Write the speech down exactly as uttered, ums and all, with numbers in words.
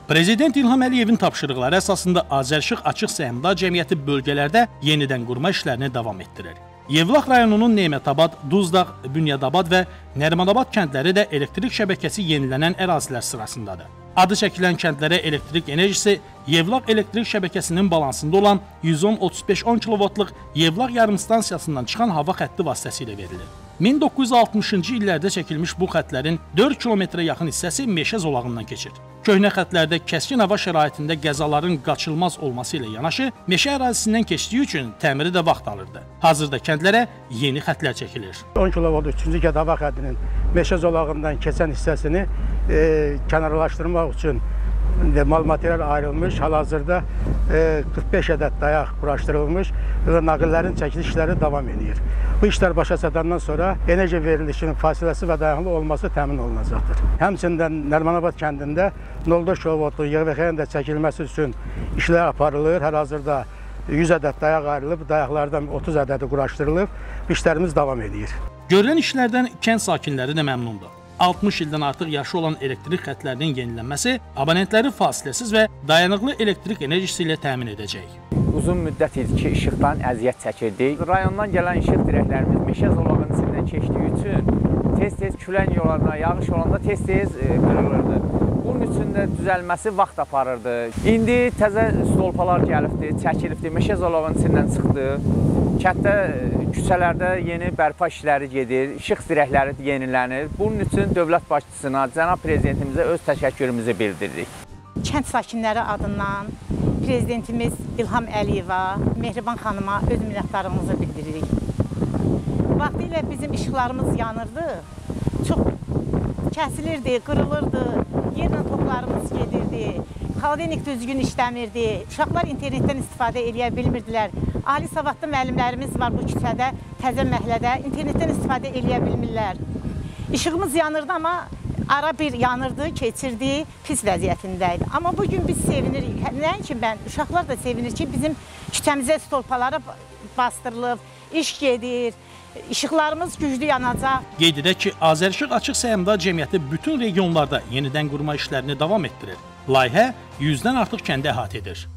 Prezident İlham Əliyevin tapşırıqları əsasında Azərişıq Açıq Səhmdar Cəmiyyəti bölgələrdə yenidən qurma işlərini davam etdirir. Yevlax rayonunun Nemətabad, Duzdağ, Bünyadabad və Nərimanabad kəndləri də elektrik şəbəkəsi yenilənən ərazilər sırasındadır. Adı çəkilən kəndlərə elektrik enerjisi Yevlax elektrik şəbəkəsinin balansında olan yüz on otuz beş on kilovatlıq Yevlax yarımstansiyasından çıxan hava xətti vasitəsilə verilir. min doqquz yüz altmışıncı illərdə çəkilmiş bu xətlərin dörd kilometrə yaxın hissəsi meşə zolağından keçir. Köhnə xətlərdə kəskin hava şəraitində qəzaların qaçılmaz olması ilə yanaşı, meşə ərazisindən keçdiyi üçün təmiri də vaxt alırdı. Hazırda kəndlərə yeni xətlər çəkilir. on kilovolt üçüncü kənd hava xəttinin meşə zolağından keçən hissəsini e, kənarlaşdırmaq üçün mal material ayrılmış, hal-hazırda e, qırx beş ədəd dayaq quraşdırılmış və naqillərin çəkiliş işləri davam edir. Bu işlər başa çatandan sonra enerji verilişinin fasiləsi və dayanıqlı olması təmin olunacaqdır. Həmçinin Nərimanabad kəndində nol dörd kilovoltluq yığıvəxəyin də çəkilməsi üçün işlər aparılır. Hal-hazırda yüz ədəd dayaq ayrılıb, dayaqlardan otuz ədədi quraşdırılıb, işlərimiz davam edir. Görülən işlərdən kənd sakinləri də məmnundur. altmış ildən artıq yaşı olan elektrik xətlərinin yenilənməsi abonentləri fasiləsiz və dayanıqlı elektrik enerjisi ilə təmin edəcək. Uzun müddət idi ki, işıqdan əziyyət çəkirdik. Rayondan gələn işıq dirəklərimiz meşə zolağının içindən keçdiyi üçün tez-tez külək yollarına, yağış olanda tez-tez qırılırdı. Bunun üçün də düzəlməsi vaxt aparırdı. İndi təzə stolpalar gəlibdi, çəkilibdi, meşə zolağının içindən çıxdı. Kənddə, küçələrdə yeni bərpa işləri gedir, işıq dirəkləri yenilənir. Bunun üçün dövlət başçısına, cənab prezidentimizə öz təşəkkürümüzü bildiririk. Kənd sakinləri adından prezidentimiz İlham Əliyeva, Mehriban xanıma öz minnətdarlığımızı bildiririk. Vaxtilə bizim işıqlarımız yanırdı, çox kəsilirdi, qırılırdı, yerlə toklarımız gedirdi, xaladenik düzgün işləmirdi, uşaqlar internetdən istifadə edə bilmirdilər. Ali savadlı müəllimlərimiz var bu küçədə, təzə məhəllədə, internetdən istifadə edə bilmirlər. İşığımız yanırdı, amma ara bir yanırdı, keçirdi, pis vəziyyətindəydi. Amma bugün biz sevinirik, nəinki mən, uşaqlar da sevinir ki, bizim küçəmizə stolpalara bastırılıb, iş gedir, işıqlarımız güclü yanacaq. Qeyd edək ki, Azərişıq Açıq Səhmdar Cəmiyyəti bütün regionlarda yenidən qurma işlərini davam etdirir. Layihə yüzdən artıq kəndi əhatə edir.